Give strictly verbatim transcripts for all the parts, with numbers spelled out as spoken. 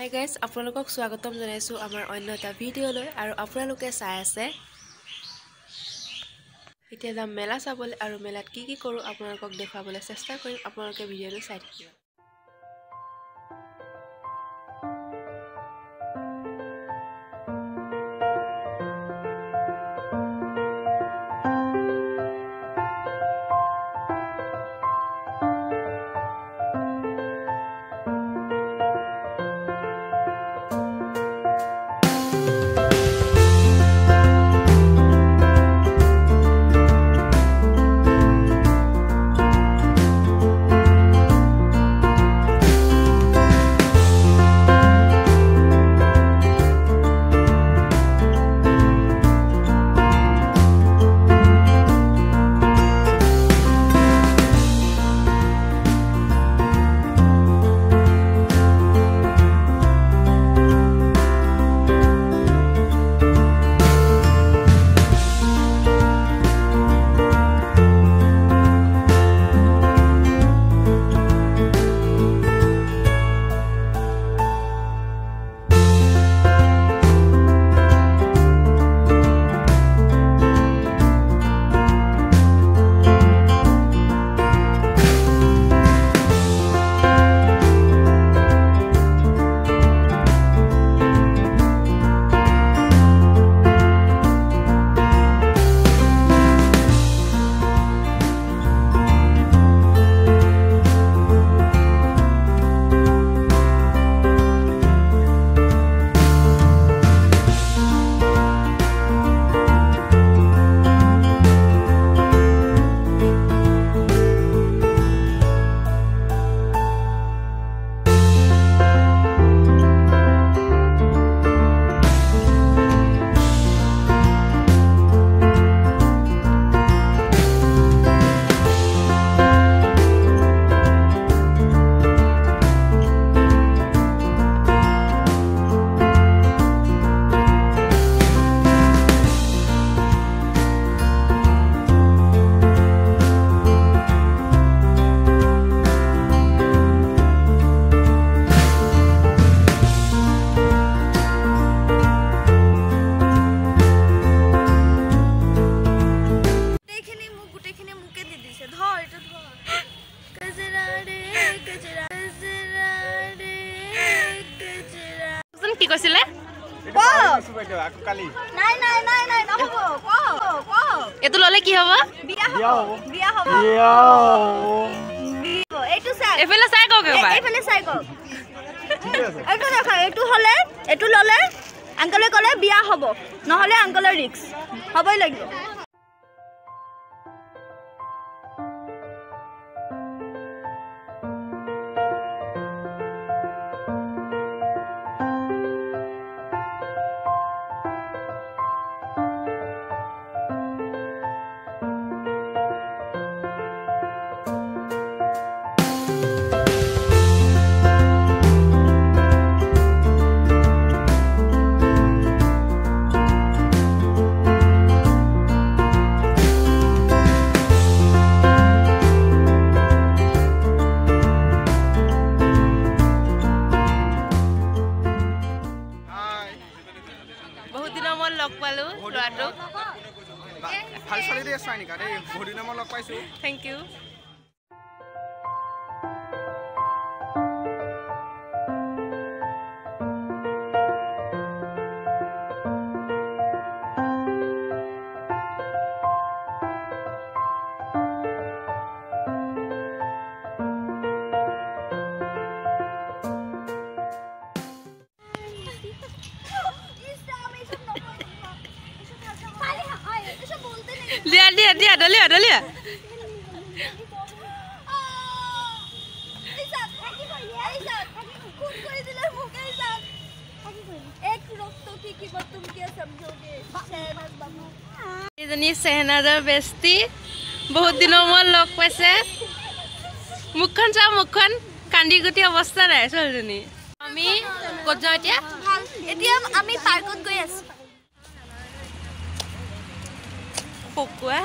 hi guys আপোনালোকক স্বাগতম জনাইছো আমাৰ অন্য এটা ভিডিঅ'লৈ আৰু আপোনালোকে চাই আছে এতিয়া যাম মেলা চাবলৈ আৰু মেলাত কি কি কৰো আপোনালোকক দেখাবলৈ চেষ্টা কৰিম আপোনালোকে ভিডিঅ'টো চাই থাকিব কি কৈছিলে নাই নাই নাই নাই নহব ক ক এটো ললে কি হ'ব বিয়া হ'ব বিয়া হ'ব বিয়া হ'ব এটো চাই এফালে চাই কওক এবাৰ এফালে চাই কওক ঠিক আছে এটো দেখা এটো হলে এটো ললে আঙ্কলে কলে বিয়া হ'ব নহলে আঙ্কলৰ ৰিস্ক হবই লাগিব ভাল চলি দি আছে নিকা দেই বহুত দিনৰ মই লগ পাইছো থ্যাংক ইউ लिया लिया लिया डलिया डलिया এজনী সেহনাজৰ বেষ্টি বহুত দিনৰ মূৰত লগ পাইছে মুখখন চাও মুখখন কান্দি গুটি অৱস্থা নাই ছোৱালীজনী আমি ক'ত যাওঁ এতিয়া এতিয়া আমি পাৰ্কত গৈ আছো পকুৱা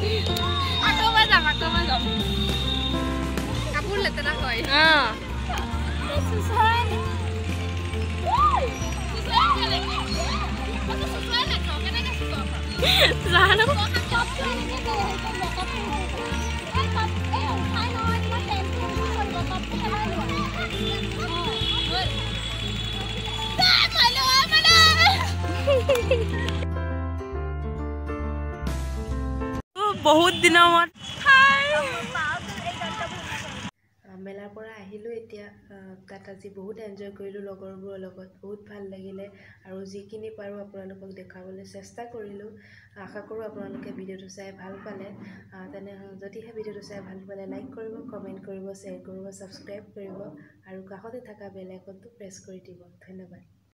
আকৌ মই যাম আকৌ মই যাম কাপোৰ লেতেৰা হয় অঁ জানো বহুত দিনৰ মূৰত মেলাৰ পৰা আহিলোঁ এতিয়া তাত আজি বহুত এনজয় কৰিলোঁ লগৰবোৰৰ লগত বহুত ভাল লাগিলে আৰু যিখিনি পাৰোঁ আপোনালোকক দেখাবলৈ চেষ্টা কৰিলোঁ আশা কৰোঁ আপোনালোকে ভিডিঅ'টো চাই ভাল পালে তেনেহ'লে যদিহে ভিডিঅ'টো চাই ভাল পালে লাইক কৰিব কমেণ্ট কৰিব শ্বেয়াৰ কৰিব ছাবস্ক্ৰাইব কৰিব আৰু কাষতে থকা বেল আইকনটো প্ৰেছ কৰি দিব ধন্যবাদ